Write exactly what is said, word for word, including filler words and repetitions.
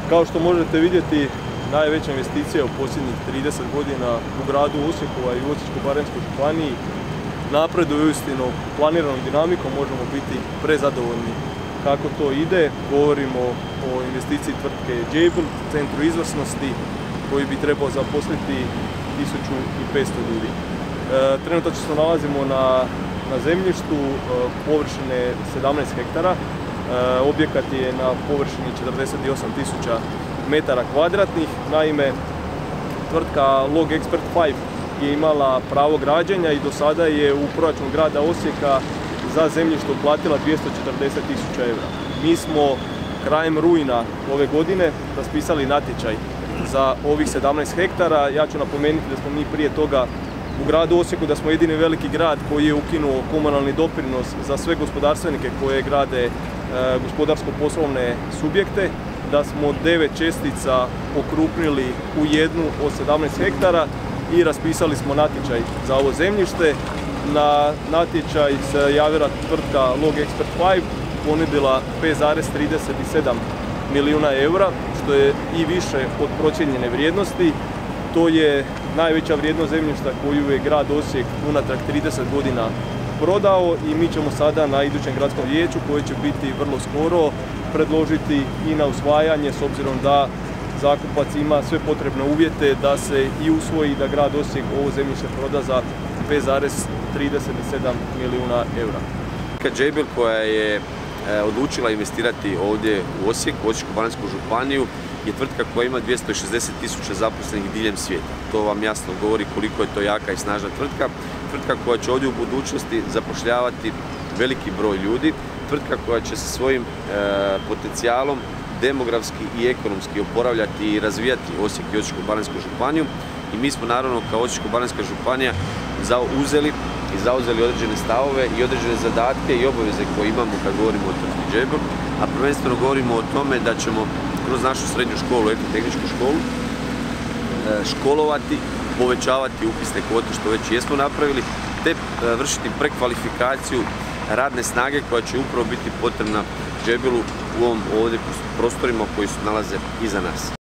Kao što možete vidjeti, najveća investicija u posljednjih trideset godina u gradu Osijeku i u Osječko-baranjskoj županiji napreduje uistinu planiranom dinamikom, možemo biti prezadovoljni kako to ide. Govorimo o investiciji tvrtke Jabil, centru izvrsnosti, koji bi trebao zaposliti tisuću petsto ljudi. E, trenutačno se nalazimo na, na zemljištu e, površine sedamnaest hektara. E, objekat je na površini četrdeset osam tisuća metara kvadratnih. Naime, tvrtka Logexpert pet je imala pravo građenja i do sada je u proračun grada Osijeka za zemljište uplatila dvjesto četrdeset tisuća eura. Mi smo krajem rujna ove godine raspisali natječaj za ovih sedamnaest hektara. Ja ću napomenuti da smo mi prije toga u gradu Osijeku, da smo jedini veliki grad koji je ukinuo komunalni doprinos za sve gospodarstvenike koje grade e, gospodarsko-poslovne subjekte, da smo devet čestica okrupnili u jednu od sedamnaest hektara i raspisali smo natječaj za ovo zemljište. Na natječaj se javila tvrtka Logexpert pet, ponudila pet zarez trideset sedam milijuna eura, što je i više od procijenjene vrijednosti. To je najveća vrijednost zemljišta koju je grad Osijek unatrag trideset godina prodao i mi ćemo sada na idućem gradskom vijeću, koje će biti vrlo skoro, predložiti i na usvajanje, s obzirom da zakupac ima sve potrebne uvjete da se i usvoji da grad Osijek ovo zemljište proda za pet zarez trideset sedam milijuna eura. Jabil, koja je odlučila investirati ovdje u Osijek, u Osječko-baranjsku županiju, je tvrtka koja ima dvjesto šezdeset tisuća zaposlenih diljem svijeta. To vam jasno govori koliko je to jaka i snažna tvrtka. Tvrtka koja će ovdje u budućnosti zapošljavati veliki broj ljudi. Tvrtka koja će sa svojim e, potencijalom demografski i ekonomski oporavljati i razvijati Osijek i Osječko-baranjsku županiju. I mi smo naravno kao Osječko-baranjska županija uzeli i zauzeli određene stavove i određene zadatke i obaveze koje imamo kad govorimo o tvrtki Jabil, a prvenstveno govorimo o tome da ćemo kroz našu srednju školu, elektrotehničku školu, školovati, povećavati upisne kvote, što već jesmo napravili, te vršiti prekvalifikaciju radne snage koja će upravo biti potrebna Jabilu u ovom ovdje prostorima koji se nalaze iza nas.